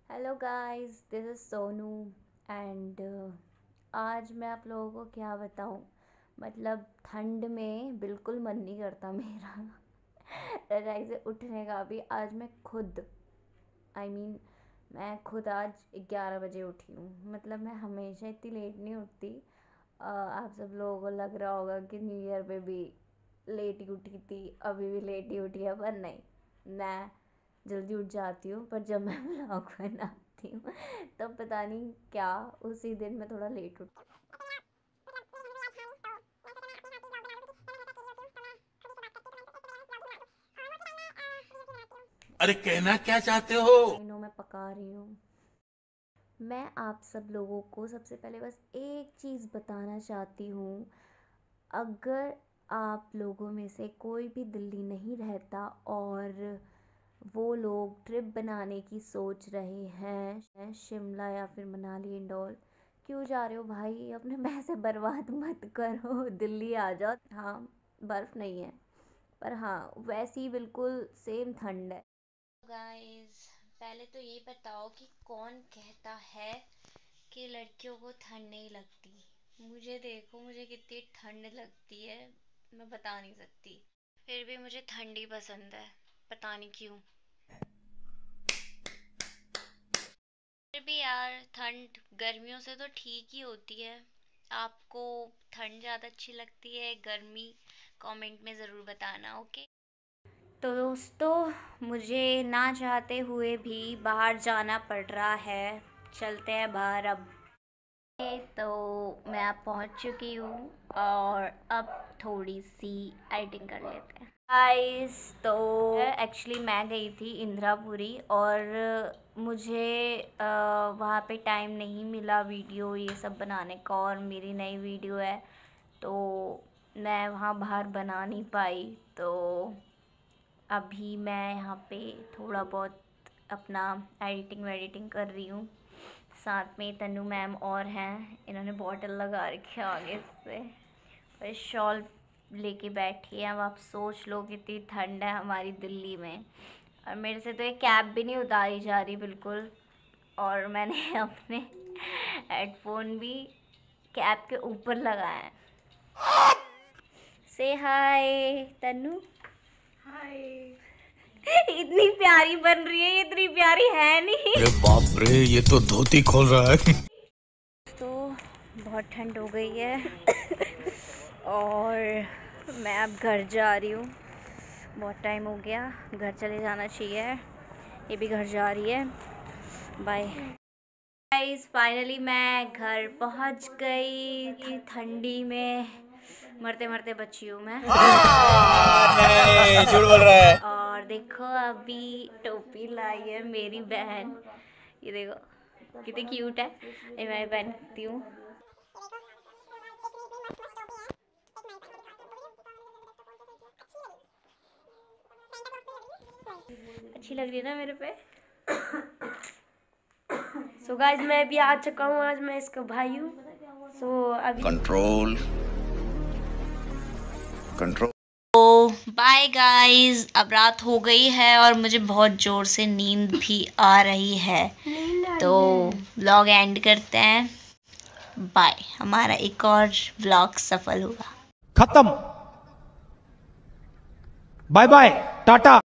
Hello guys, this is Sonu and आज मैं आप लोगों को क्या बताऊं। मतलब ठंड में बिल्कुल मन नहीं करता मेरा रजाई से उठने का भी। आज मैं खुद मैं खुद आज 11 बजे उठी हूँ। मतलब मैं हमेशा इतनी लेट नहीं उठती। आप सब लोगों को लग रहा होगा कि न्यू ईयर पे भी लेट ही उठी थी, अभी भी लेट ही उठी है, पर नहीं, मैं जल्दी उठ जाती हूँ। पर जब मैं व्लॉग बनाती हूँ तो पता नहीं क्या उसी दिन मैं थोड़ा लेट उठ। अरे कहना क्या चाहते हो? नो मैं पका रही हूँ। मैं आप सब लोगों को सबसे पहले बस एक चीज़ बताना चाहती हूँ। अगर आप लोगों में से कोई भी दिल्ली नहीं रहता और वो लोग ट्रिप बनाने की सोच रहे हैं शिमला या फिर मनाली इंदौर, क्यों जा रहे हो भाई? अपने पैसे बर्बाद मत करो, दिल्ली आ जाओ। हाँ, बर्फ़ नहीं है, पर हाँ वैसी ही बिल्कुल सेम ठंड है। गाइस, पहले तो ये बताओ कि कौन कहता है कि लड़कियों को ठंड नहीं लगती। मुझे देखो, मुझे कितनी ठंड लगती है, मैं बता नहीं सकती। फिर भी मुझे ठंडी पसंद है, पता नहीं क्यों। फिर भी यार, ठंड गर्मियों से तो ठीक ही होती है। आपको ठंड ज़्यादा अच्छी लगती है गर्मी? कमेंट में ज़रूर बताना, ओके। तो दोस्तों, मुझे ना चाहते हुए भी बाहर जाना पड़ रहा है। चलते हैं बाहर अब। तो मैं अब पहुंच चुकी हूँ और अब थोड़ी सी एडिटिंग कर लेते हैं गाइस। तो एक्चुअली मैं गई थी इंदिरापुरी और मुझे वहाँ पे टाइम नहीं मिला वीडियो ये सब बनाने का, और मेरी नई वीडियो है तो मैं वहाँ बाहर बना नहीं पाई। तो अभी मैं यहाँ पे थोड़ा बहुत अपना एडिटिंग वेडिटिंग कर रही हूँ। साथ में तन्नू मैम और हैं, इन्होंने बॉटल लगा रखी है आगे से और शॉल लेके बैठी है। अब आप सोच लो कितनी ठंड है हमारी दिल्ली में, और मेरे से तो ये कैप भी नहीं उतारी जा रही बिल्कुल। और मैंने अपने हेडफोन भी कैप के ऊपर लगाए हैं। से हाय तन्नू। हाय। इतनी प्यारी बन रही है, ये इतनी प्यारी है नहीं। अरे बाप रे, ये तो धोती खोल रहा है। तो बहुत ठंड हो गई है और मैं अब घर जा रही हूँ। बहुत टाइम हो गया, घर चले जाना चाहिए। ये भी घर जा रही है, बाय गाइस। फाइनली मैं घर पहुँच गई। ठंडी में मरते मरते बची हूँ मैं। नहीं, झूठ बोल रहा है। और देखो, अभी टोपी लाई है मेरी बहन, ये देखो कितनी क्यूट है। ये मैं पहनती हूँ। अच्छी लग रही है ना मेरे पे? सो गाइस, मैं भी आ चुका हूँ। आज मैं इसका भाई हूँ। सो अभी कंट्रोल कंट्रोल। बाय गाइस, अब रात हो गई है और मुझे बहुत जोर से नींद भी आ रही है, तो व्लॉग एंड करते हैं। बाय। हमारा एक और व्लॉग सफल हुआ। खत्म। Bye bye, Tata.